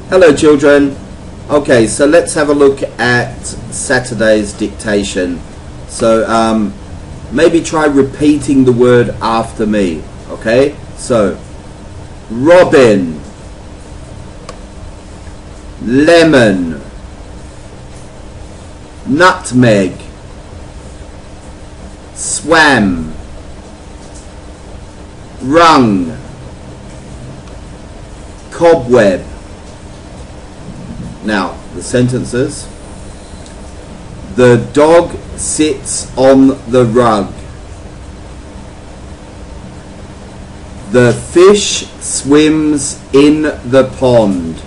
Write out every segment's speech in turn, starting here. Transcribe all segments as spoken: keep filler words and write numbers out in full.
Hello children. Okay, so let's have a look at Saturday's dictation. So um, maybe try repeating the word after me. Okay, so robin, lemon, nutmeg, swam, rung, cobweb. Now, the sentences. The dog sits on the rug. The fish swims in the pond.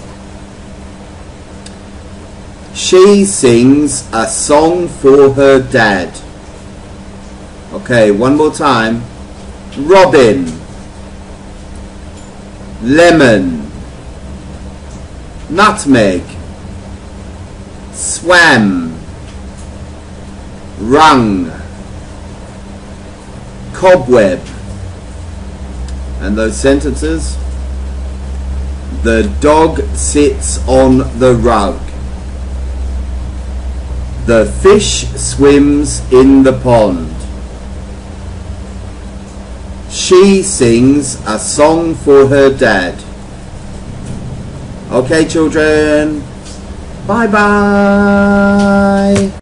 She sings a song for her dad. Okay, one more time. Robin, lemon, nutmeg, swam, rung, cobweb. And those sentences. The dog sits on the rug. The fish swims in the pond. She sings a song for her dad. Okay children, bye bye.